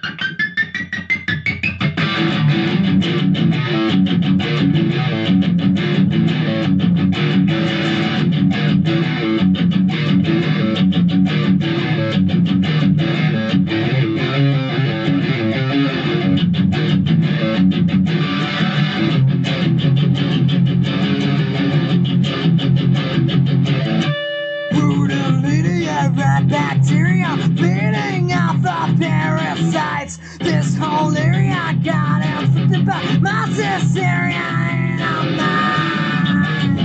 Bacteria feeding off the parasites. This whole area got infected by my hysteria in a mind.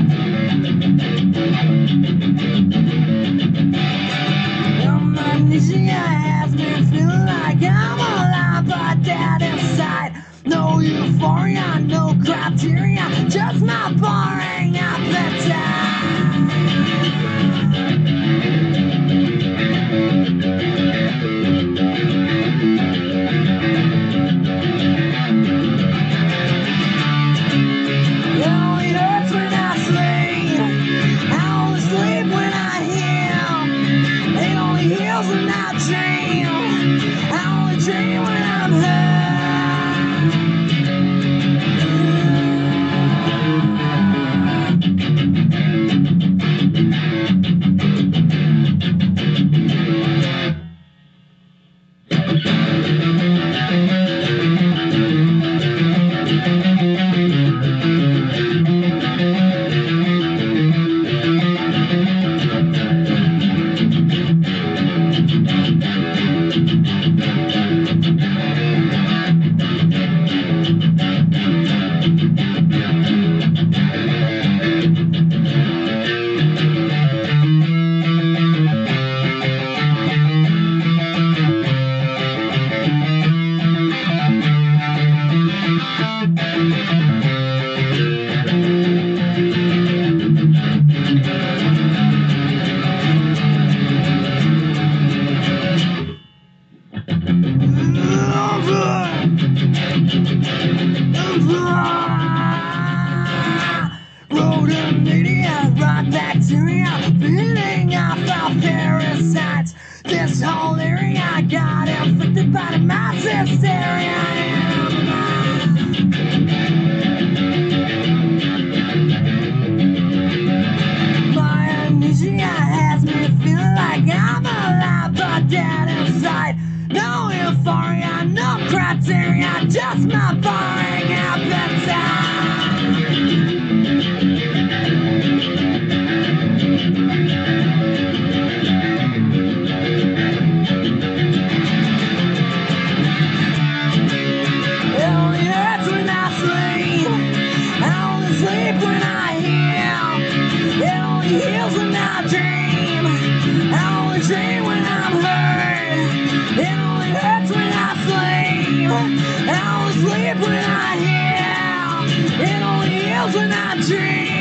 Amnesia has me feeling like I'm alive but dead inside. No euphoria, no criteria, just my boring appetite. When I dream, I only dream when I'm hurt. Media, right bacteria, feeding off the parasites. This whole area got infected by the mass hysteria. My amnesia has me feeling like I'm alive but dead inside. No euphoria, no criteria, just my boring appetite. When I heal, it only heals when I dream. I only dream when I'm hurt. It only hurts when I sleep. I only sleep when I heal. It only heals when I dream.